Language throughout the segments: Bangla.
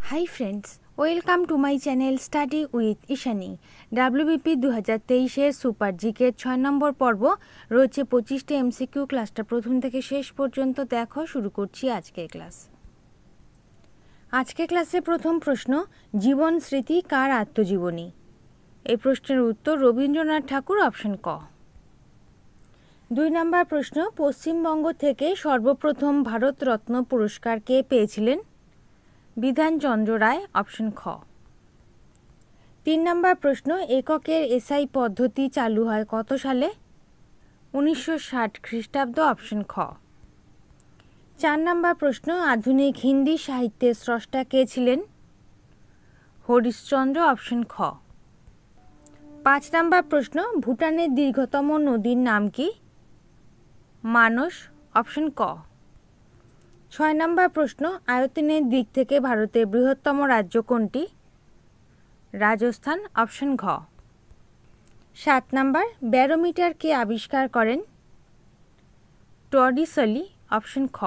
Hi friends, welcome to my channel Study with Ishany. WBP 2023 super GK 6 number পর্ব রয়েছে 25টি এমসিকিউ। ক্লাসটা প্রথম থেকে শেষ পর্যন্ত দেখো। শুরু করছি আজকের ক্লাস। আজকের ক্লাসে প্রথম প্রশ্ন, জীবন স্মৃতি কার আত্মজীবনী? এই প্রশ্নের উত্তর রবীন্দ্রনাথ ঠাকুর, অপশন ক। 2 নম্বর প্রশ্ন, পশ্চিমবঙ্গ থেকে সর্বপ্রথম ভারতরত্ন পুরস্কার কে পেয়েছিলেন? বিধানচন্দ্র রায়, অপশন খ। 3 নম্বর প্রশ্ন, এককের এসআই পদ্ধতি চালু হয় কত সালে? 1960 খ্রিস্টাব্দ, অপশন খ। 4 নম্বর প্রশ্ন, আধুনিক হিন্দি সাহিত্যের স্রষ্টা কে ছিলেন? হরিশচন্দ্র, অপশন খ। 5 নম্বর প্রশ্ন, ভুটানের দীর্ঘতম নদীর নাম কি? মানস, অপশন ক। 6 নম্বর প্রশ্ন, আয়তনের দিক থেকে ভারতের বৃহত্তম রাজ্য কোনটি? রাজস্থান, অপশন ঘ। 7 নম্বর, ব্যারোমিটার কে আবিষ্কার করেন? টরিসলি, অপশন খ।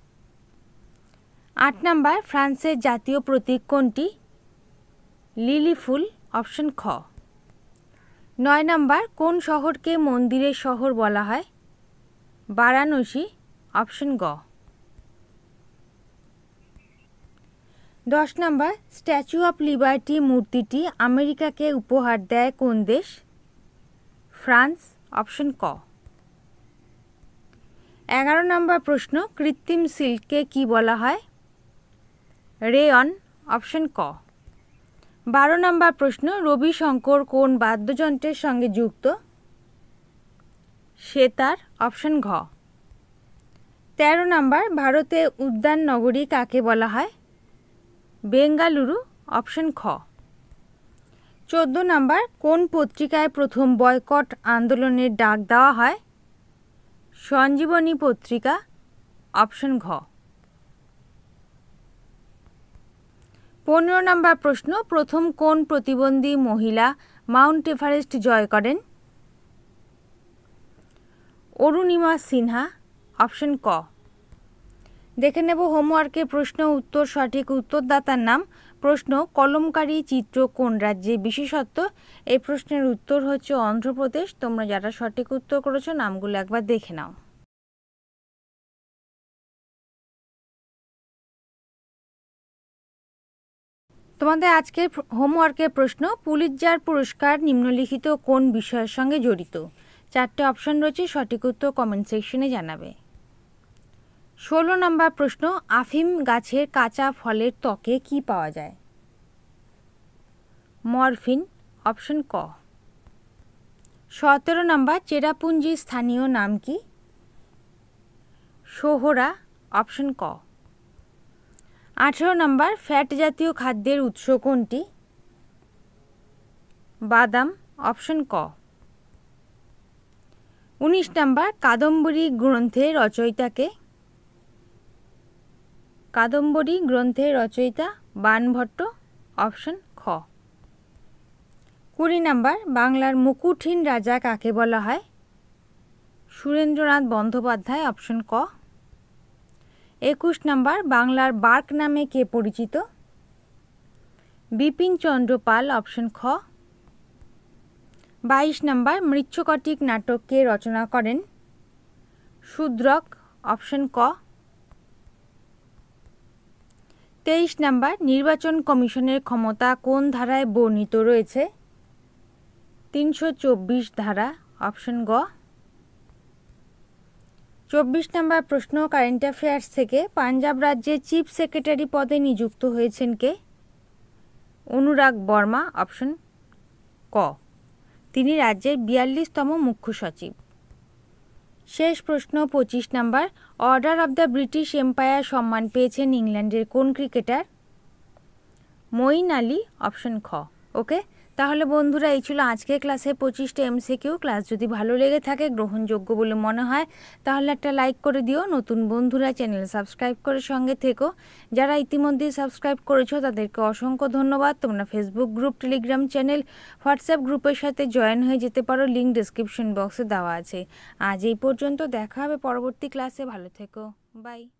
8 নম্বর, ফ্রান্সের জাতীয় প্রতীক কোনটি? লিলি ফুল, অপশন খ। 9 নম্বর, কোন শহরকে মন্দিরের শহর বলা হয়? বারাণসী, অপশন গ। 10 নম্বর, স্ট্যাচু অফ লিবার্টি মূর্তিটি আমেরিকাকে উপহার দেয় কোন দেশ? ফ্রান্স, অপশন ক। 11 নম্বর প্রশ্ন, কৃত্রিম সিল্ককে কি বলা হয়? রেয়ন, অপশন ক। 12 নম্বর প্রশ্ন, রবি শঙ্কর কোন বাদ্যযন্ত্রের সঙ্গে যুক্ত? সেতার, অপশন ঘ। 13 নম্বর, ভারতের উদ্যান নগরী কাকে বলা হয়? বেঙ্গালুরু, অপশন খ। 14 নম্বর, কোন পত্রিকায় প্রথম বয়কট আন্দোলনের ডাক দেওয়া হয়? সঞ্জীবনী পত্রিকা, অপশন ঘ। 15 নম্বর প্রশ্ন, প্রথম কোন প্রতিবন্ধী মহিলা মাউন্ট এভারেস্ট জয় করেন? অরুণিমা সিনহা, অপশন ক। দেখে নেব হোমওয়ার্কের প্রশ্ন উত্তর। সঠিক উত্তরদাতার নাম। প্রশ্ন, কলমকারী চিত্র কোন রাজ্যের বিশেষত্ব? এই প্রশ্নের উত্তর হচ্ছে অন্ধ্রপ্রদেশ। তোমরা যারা সঠিক উত্তর করেছো নামগুলো একবার দেখে নাও। তোমাদের আজকের হোমওয়ার্কের প্রশ্ন, পুলিৎজার পুরস্কার নিম্নলিখিত কোন বিষয়ের সঙ্গে জড়িত? 4টে অপশন রয়েছে, সঠিক উত্তর কমেন্ট সেকশনে জানাবে। 16 নম্বর প্রশ্ন, আফিম গাছের কাঁচা ফলের ত্বকে কি পাওয়া যায়? মরফিন, অপশন ক। 17 নম্বর, চেরাপুঞ্জির স্থানীয় নাম কি? সোহরা, অপশন ক। 18 নম্বর, ফ্যাট জাতীয় খাদ্যের উৎস কোনটি? বাদাম, অপশন ক। 19 নম্বর, কাদম্বরী গ্রন্থের রচয়িতাকে? কাদম্বরী গ্রন্থের রচয়িতা বাণভট্ট, অপশন খ। 20 নম্বর, বাংলার মুকুটহীন রাজা কাকে বলা হয়? সুরেন্দ্রনাথ বন্দ্যোপাধ্যায়, অপশন ক। 21 নম্বর, বাংলার বার্ক নামে কে পরিচিত? বিপিনচন্দ্র পাল, অপশন খ। 22 নম্বর, মৃচ্ছকটিক নাটক কে রচনা করেন? শূদ্রক, অপশন ক। 23 নম্বর, নির্বাচন কমিশনের ক্ষমতা কোন ধারায় বর্ণিত রয়েছে? 324 ধারা, অপশন গ। 24 নম্বর প্রশ্ন, কারেন্ট অ্যাফেয়ার্স থেকে পাঞ্জাব রাজ্যের চিফ সেক্রেটারি পদে নিযুক্ত হয়েছেন কে? অনুরাগ বর্মা, অপশন ক। তিনি রাজ্যের 42তম মুখ্য সচিব। শেষ প্রশ্ন 25 number, order of the British Empire সম্মান পেয়েছেন ইংল্যান্ডের কোন ক্রিকেটার? মঈন আলী, অপশন খ। ওকে, তাহলে বন্ধুরা এই ছিল আজকের ক্লাসে 25টা এমসিকিউ। ক্লাস যদি ভালো লেগে থাকে, গ্রহণযোগ্য বলে মনে হয়, তাহলে একটা লাইক করে দিও। নতুন বন্ধুরা চ্যানেল সাবস্ক্রাইব করে সঙ্গে থেকো। যারা ইতিমধ্যেই সাবস্ক্রাইব করেছো তাদেরকে অসংখ্য ধন্যবাদ। তোমরা Facebook group, Telegram channel, WhatsApp গ্রুপের সাথে জয়েন হয়ে যেতে পারো। লিঙ্ক ডেসক্রিপশন বক্সে দেওয়া আছে। আজ এই পর্যন্ত, দেখা হবে পরবর্তী ক্লাসে। ভালো থেকো, বাই।